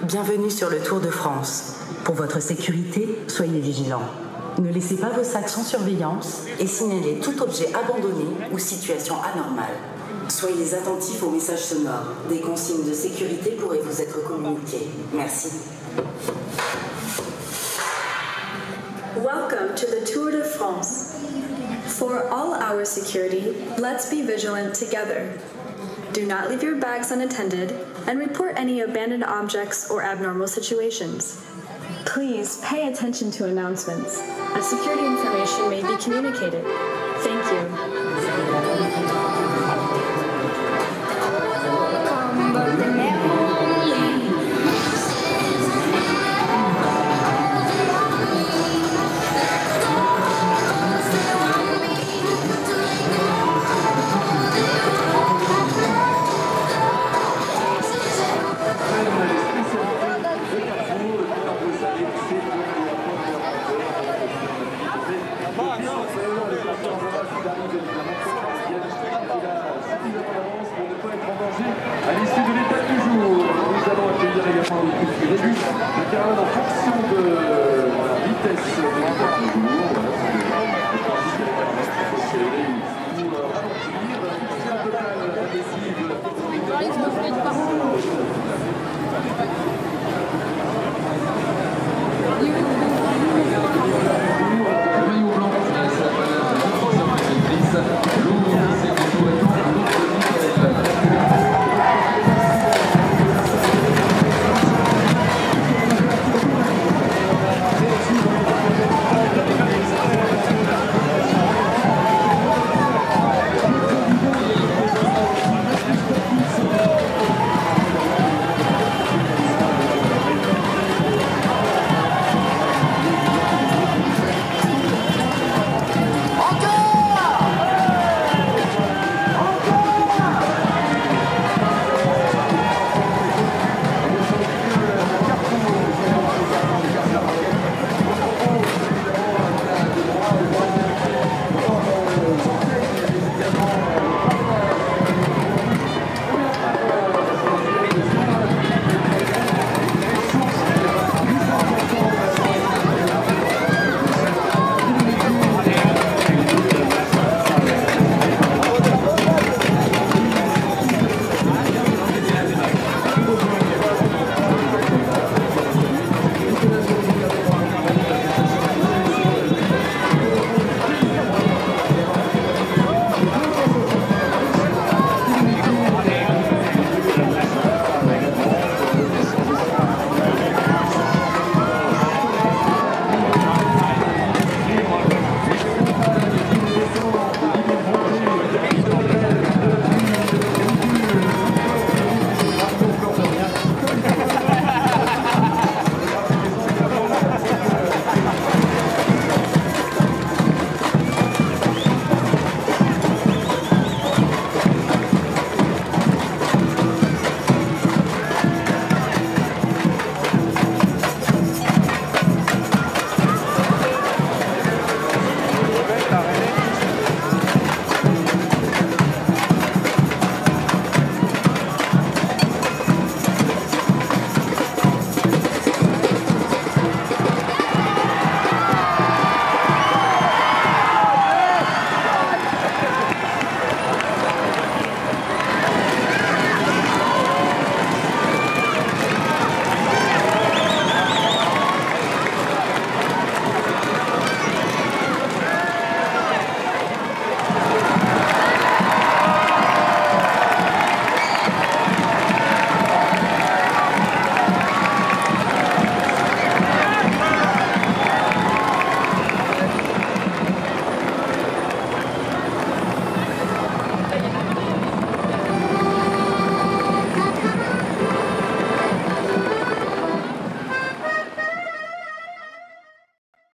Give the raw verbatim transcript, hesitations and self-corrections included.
Bienvenue sur le Tour de France. Pour votre sécurité, soyez vigilants. Ne laissez pas vos sacs sans surveillance et signalez tout objet abandonné ou situation anormale. Soyez attentifs aux messages sonores. Des consignes de sécurité pourraient vous être communiquées. Merci. Welcome to the Tour de France. For all our security, let's be vigilant together. Do not leave your bags unattended and report any abandoned objects or abnormal situations. Please pay attention to announcements, as security information may be communicated. Thank you. À l'issue de l'étape du jour, nous allons accueillir également le prix réduit de Carcassonne en fonction de la vitesse de l'étape du jour. Voilà, c'est le